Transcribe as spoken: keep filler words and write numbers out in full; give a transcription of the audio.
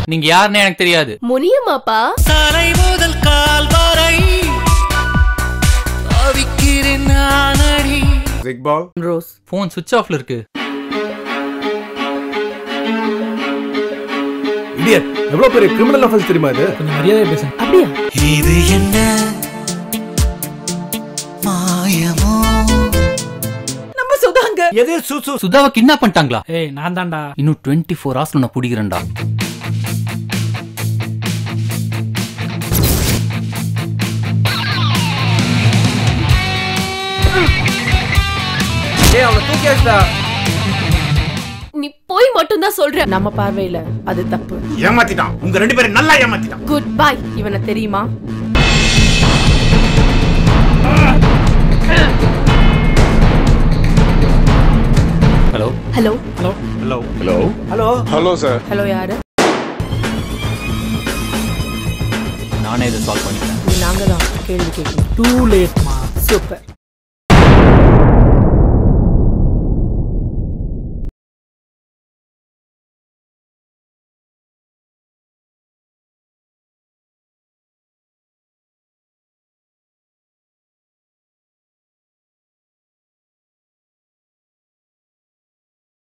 நீங்க யாருன்னு எனக்கு தெரியாது. முனியம்மாப்பா. தலை முதல் கால் வரை அவிக்கிறேன் நானடி. பிக் பால். ரோஸ். போன் சுவிட்ச் ஆஃப்ல இருக்கு. இடியட், எவ்வளவு பெரிய கிரிமினல் அஃபென்ஸ் தெரியுமா இது? கொஞ்சம் மரியாதை பேசுங்க. அப்படியா? இது என்ன மாயமோ? நம்ம சுதாங்க. எது சுசு? சுதாவை கிட்னாப் பண்ணிட்டாங்களா? ஏய் நான் தான்டா. இன்னும் டுவெண்ட்டி ஃபோர் ஹவர்ஸ்ல நான் புடிக்கிறேன்டா. ஏய் அவனை தூக்கியாச்சுடா. நீ போய் மட்டும் தான் சொல்ற. நம்ம பார்வையில அது தப்பு. ஏமாத்திட்டான். உங்க ரெண்டு பேரும் நல்லா ஏமாத்திட்டான். Good bye. இவனை தெரியுமா? Hello hello hello hello hello hello hello sir. Hello யாரு? நானே இதை சால்வ் பண்ணிட்டேன். நாங்க தான் கேள்வி கேட்கணும். டூ லேட்மா. சூப்பர்.